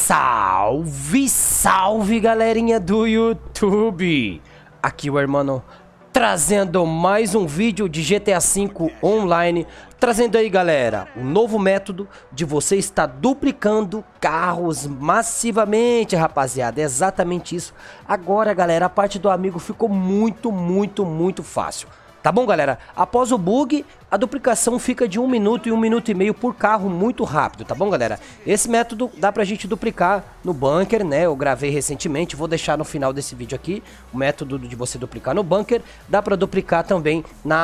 Salve, salve, galerinha do YouTube! Aqui o Hermano trazendo mais um vídeo de GTA V Online. Trazendo aí, galera, um novo método de você estar duplicando carros massivamente, rapaziada. É exatamente isso. Agora, galera, a parte do amigo ficou muito fácil. Tá bom, galera? Após o bug, a duplicação fica de 1 minuto e 1 minuto e meio por carro, muito rápido, tá bom, galera? Esse método dá pra gente duplicar no bunker, né? Eu gravei recentemente, vou deixar no final desse vídeo aqui o método de você duplicar no bunker. Dá pra duplicar também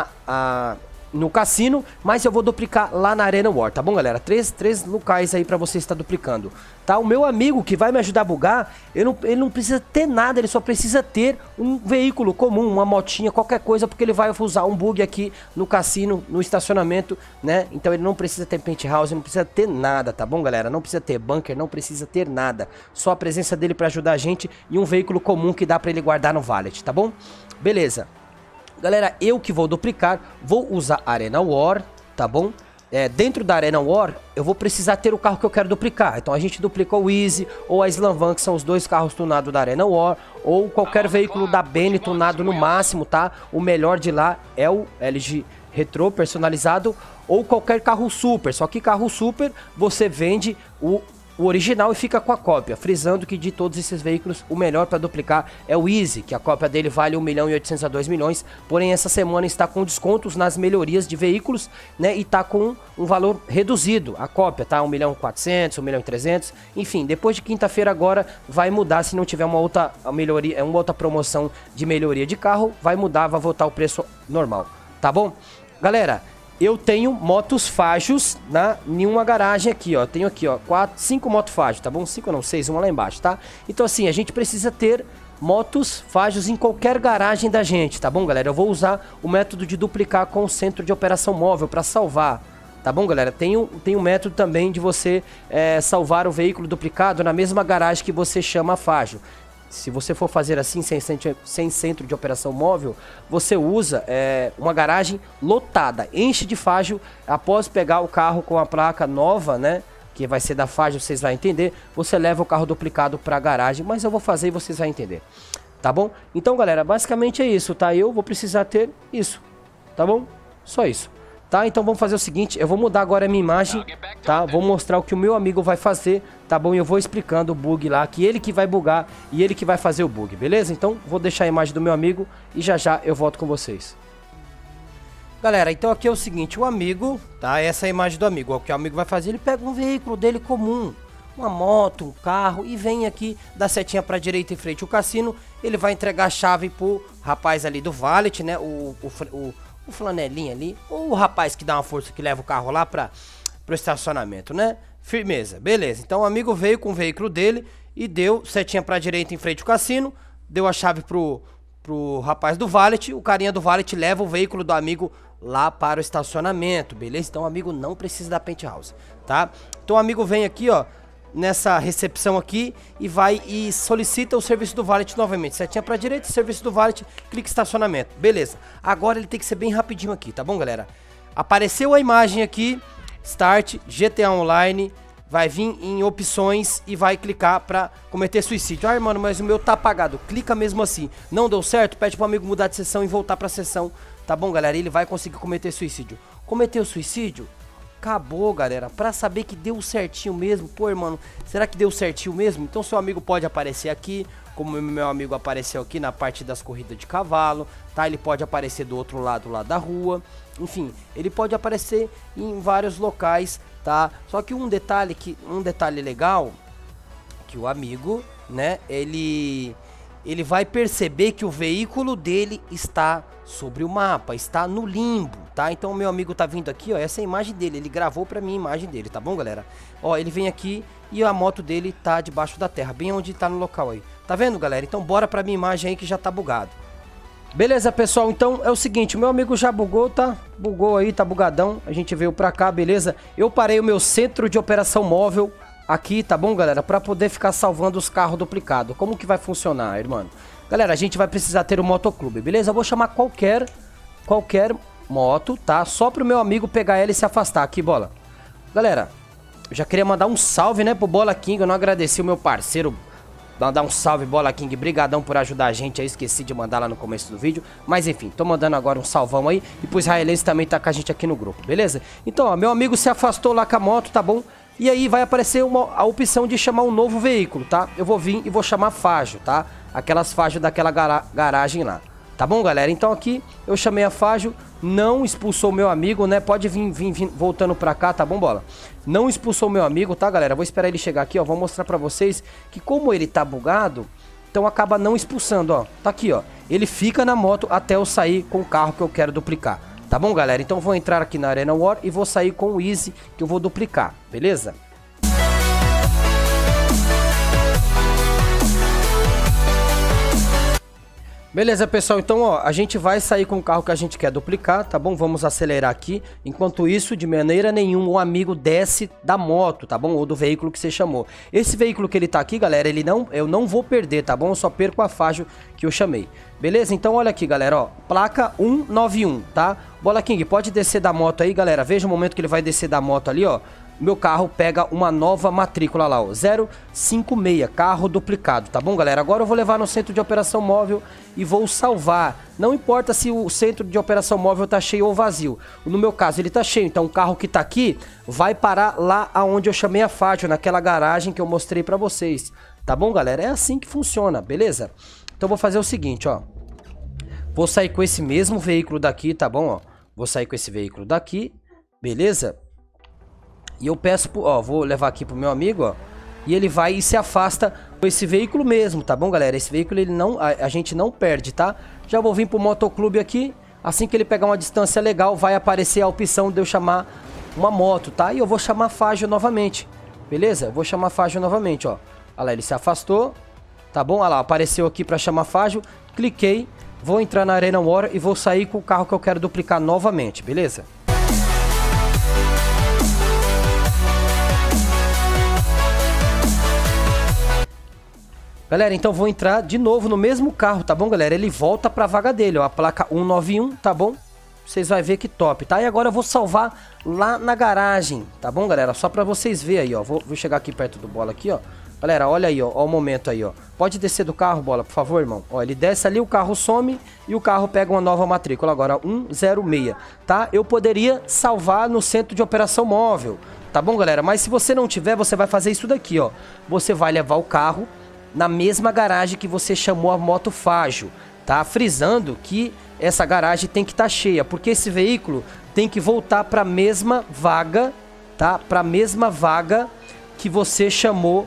no cassino, mas eu vou duplicar lá na Arena War, tá bom, galera? Três locais aí pra você estar duplicando, tá? O meu amigo que vai me ajudar a bugar, ele não precisa ter nada, ele só precisa ter um veículo comum, uma motinha, qualquer coisa, porque ele vai usar um bug aqui no cassino, no estacionamento, né? Então ele não precisa ter penthouse, não precisa ter nada, tá bom, galera? Não precisa ter bunker, não precisa ter nada, só a presença dele pra ajudar a gente e um veículo comum que dá pra ele guardar no valet, tá bom? Beleza. Galera, eu que vou duplicar, vou usar Arena War, tá bom? Dentro da Arena War, eu vou precisar ter o carro que eu quero duplicar. Então a gente duplicou o Easy ou a Slam Van, que são os dois carros tunados da Arena War, ou qualquer veículo da Benny tunado no máximo, tá? O melhor de lá é o LG Retro personalizado, ou qualquer carro super. Só que carro super, você vende o original e fica com a cópia, frisando que de todos esses veículos o melhor para duplicar é o Easy, que a cópia dele vale 1.800.000 a 2 milhões, porém essa semana está com descontos nas melhorias de veículos, né, e tá com um valor reduzido, a cópia tá 1.400.000, 1.300.000, enfim, depois de quinta-feira agora vai mudar, se não tiver uma outra melhoria, uma outra promoção de melhoria de carro, vai mudar, vai voltar o preço normal, tá bom? Galera, eu tenho motos Fajos em uma garagem aqui, ó. Tenho aqui, ó, 5 motos Fajos, tá bom? 5 não, 6, uma lá embaixo, tá? Então assim, a gente precisa ter motos Fajos em qualquer garagem da gente, tá bom, galera? Eu vou usar o método de duplicar com o centro de operação móvel para salvar, tá bom, galera? Tem um método também de você salvar o veículo duplicado na mesma garagem que você chama Fajo. Se você for fazer assim, sem centro de operação móvel, você usa uma garagem lotada, enche de Fágio, após pegar o carro com a placa nova, né, que vai ser da Fágio, vocês vão entender, você leva o carro duplicado para a garagem, mas eu vou fazer e vocês vão entender, tá bom? Então, galera, basicamente é isso, tá? Eu vou precisar ter isso, tá bom? Só isso. Tá, então vamos fazer o seguinte, eu vou mudar agora a minha imagem, tá? Vou mostrar o que o meu amigo vai fazer, tá bom? E eu vou explicando o bug lá, que ele que vai bugar e ele que vai fazer o bug, beleza? Então vou deixar a imagem do meu amigo e já eu volto com vocês. Galera, então aqui é o seguinte, o amigo, tá? Essa é a imagem do amigo, o que o amigo vai fazer, ele pega um veículo dele comum, uma moto, um carro, e vem aqui, dá setinha pra direita em frente ao cassino, ele vai entregar a chave pro rapaz ali do valet, né? O flanelinha ali, ou o rapaz que dá uma força que leva o carro lá pro estacionamento, né? Firmeza, beleza. Então o amigo veio com o veículo dele e deu setinha pra direita em frente ao cassino, deu a chave pro rapaz do valet, o carinha do valet leva o veículo do amigo lá para o estacionamento, beleza? Então o amigo não precisa da penthouse, tá? Então o amigo vem aqui, ó, nessa recepção aqui e vai e solicita o serviço do valet novamente. Setinha pra direita, serviço do valet, clique estacionamento. Beleza. Agora ele tem que ser bem rapidinho aqui, tá bom, galera? Apareceu a imagem aqui, Start, GTA Online, vai vir em opções e vai clicar pra cometer suicídio. Ah, mano, mas o meu tá apagado. Clica mesmo assim. Não deu certo? Pede pro amigo mudar de sessão e voltar pra sessão. Tá bom, galera? Ele vai conseguir cometer suicídio. Cometeu suicídio? Acabou, galera, pra saber que deu certinho mesmo. Pô, irmão, será que deu certinho mesmo? Então seu amigo pode aparecer aqui, como o meu amigo apareceu aqui na parte das corridas de cavalo, tá? Ele pode aparecer do outro lado lá da rua. Enfim, ele pode aparecer em vários locais, tá? Só que um detalhe legal, que o amigo, né, ele vai perceber que o veículo dele está sobre o mapa, está no limbo, tá? Então o meu amigo tá vindo aqui, ó, essa é a imagem dele, ele gravou pra mim a imagem dele, tá bom, galera? Ó, ele vem aqui e a moto dele tá debaixo da terra, bem onde tá no local aí. Tá vendo, galera? Então bora pra minha imagem aí que já tá bugado. Beleza, pessoal? Então é o seguinte, o meu amigo já bugou, tá? Bugou aí, tá bugadão, a gente veio pra cá, beleza? Eu parei o meu centro de operação móvel aqui, tá bom, galera? Pra poder ficar salvando os carros duplicados. Como que vai funcionar, irmão? Galera, a gente vai precisar ter um motoclube, beleza? Eu vou chamar qualquer moto, tá? Só pro meu amigo pegar ela e se afastar. Aqui, bola. Galera, Eu já queria mandar um salve, né, pro Bola King. Eu não agradeci o meu parceiro. Mandar um salve, Bola King. Brigadão por ajudar a gente aí. Esqueci de mandar lá no começo do vídeo. Mas enfim, tô mandando agora um salvão aí. E pro israelense também tá com a gente aqui no grupo, beleza? Então, ó, meu amigo se afastou lá com a moto, tá bom? E aí vai aparecer a opção de chamar um novo veículo, tá? Eu vou vir e vou chamar Fajo, tá? Aquelas Fajo daquela garagem lá. Tá bom, galera? Então aqui eu chamei a Fajo, não expulsou meu amigo, né? Pode vir voltando pra cá, tá bom, Bola? Não expulsou meu amigo, tá, galera? Vou esperar ele chegar aqui, ó. Vou mostrar pra vocês que como ele tá bugado, então acaba não expulsando, ó. Tá aqui, ó. Ele fica na moto até eu sair com o carro que eu quero duplicar. Tá bom, galera? Então vou entrar aqui na Arena War e vou sair com o Easy que eu vou duplicar, beleza? Beleza, pessoal, então ó, a gente vai sair com o carro que a gente quer duplicar, tá bom? Vamos acelerar aqui. Enquanto isso, de maneira nenhuma, o amigo desce da moto, tá bom? Ou do veículo que você chamou. Esse veículo que ele tá aqui, galera, eu não vou perder, tá bom? Eu só perco a Fajo que eu chamei. Beleza? Então olha aqui, galera, ó, placa 191, tá? Bola King, pode descer da moto aí, galera. Veja o momento que ele vai descer da moto ali, ó. Meu carro pega uma nova matrícula lá, ó, 056, carro duplicado, tá bom, galera? Agora eu vou levar no centro de operação móvel e vou salvar. Não importa se o centro de operação móvel tá cheio ou vazio. No meu caso, ele tá cheio, então o carro que tá aqui vai parar lá aonde eu chamei a Fajo, naquela garagem que eu mostrei pra vocês. Tá bom, galera? É assim que funciona, beleza? Então eu vou fazer o seguinte, ó. Vou sair com esse mesmo veículo daqui, tá bom, ó? Vou sair com esse veículo daqui, beleza? E eu peço, ó, vou levar aqui pro meu amigo, ó. E ele vai e se afasta com esse veículo mesmo, tá bom, galera? Esse veículo, ele não, a gente não perde, tá? Já vou vir pro motoclube aqui. Assim que ele pegar uma distância legal, vai aparecer a opção de eu chamar uma moto, tá? E eu vou chamar Fajo novamente, beleza? Eu vou chamar Fajo novamente, ó. Olha lá, ele se afastou, tá bom? Olha lá, apareceu aqui pra chamar Fajo. Cliquei, vou entrar na Arena War e vou sair com o carro que eu quero duplicar novamente, beleza? Galera, então vou entrar de novo no mesmo carro, tá bom, galera? Ele volta pra vaga dele, ó, a placa 191, tá bom? Vocês vão ver que top, tá? E agora eu vou salvar lá na garagem, tá bom, galera? Só pra vocês verem aí, ó. Vou chegar aqui perto do Bola aqui, ó. Galera, olha aí, ó, ó o momento aí, ó. Pode descer do carro, Bola, por favor, irmão. Ó, ele desce ali, o carro some e o carro pega uma nova matrícula agora, 106, tá? Eu poderia salvar no centro de operação móvel, tá bom, galera? Mas se você não tiver, você vai fazer isso daqui, ó. Você vai levar o carro na mesma garagem que você chamou a moto Fajo, tá? Frisando que essa garagem tem que estar cheia, porque esse veículo tem que voltar para a mesma vaga, tá? Para a mesma vaga que você chamou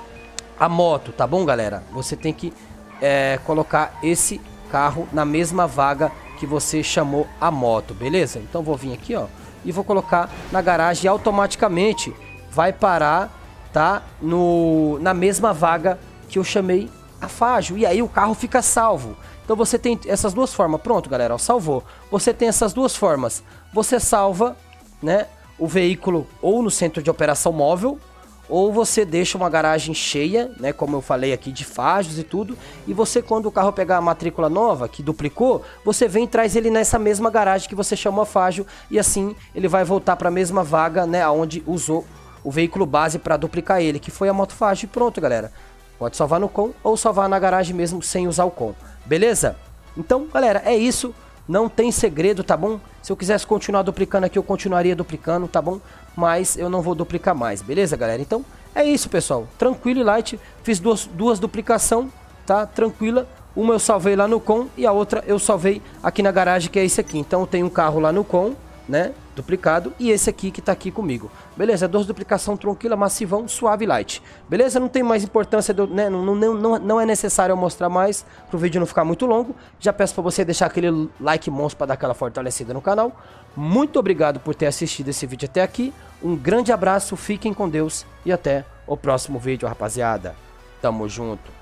a moto, tá bom, galera? Você tem que colocar esse carro na mesma vaga que você chamou a moto, beleza? Então vou vir aqui, ó, e vou colocar na garagem e automaticamente vai parar, tá? Na mesma vaga que eu chamei a Fajo, e aí o carro fica salvo. Então você tem essas duas formas. Pronto, galera, ó, salvou. Você tem essas duas formas. Você salva, né, o veículo ou no centro de operação móvel, ou você deixa uma garagem cheia, né, como eu falei aqui, de Fajos e tudo, e você, quando o carro pegar a matrícula nova, que duplicou, você vem e traz ele nessa mesma garagem que você chamou a Fajo, e assim ele vai voltar para a mesma vaga, né, onde usou o veículo base para duplicar ele, que foi a moto Fajo. E pronto, galera. Pode salvar no com ou salvar na garagem mesmo sem usar o com, beleza? Então, galera, é isso. Não tem segredo, tá bom? Se eu quisesse continuar duplicando aqui, eu continuaria duplicando, tá bom? Mas eu não vou duplicar mais, beleza, galera? Então, é isso, pessoal. Tranquilo e light. Fiz duas duplicação, tá? Tranquila. Uma eu salvei lá no com e a outra eu salvei aqui na garagem, que é esse aqui. Então, tem um carro lá no com, né, duplicado, e esse aqui que tá aqui comigo, beleza? Duas duplicação tranquila, massivão, suave, light, beleza? Não tem mais importância, né? Não é necessário eu mostrar mais, pro vídeo não ficar muito longo. Já peço pra você deixar aquele like monstro pra dar aquela fortalecida no canal. Muito obrigado por ter assistido esse vídeo até aqui, um grande abraço, fiquem com Deus e até o próximo vídeo, rapaziada. Tamo junto.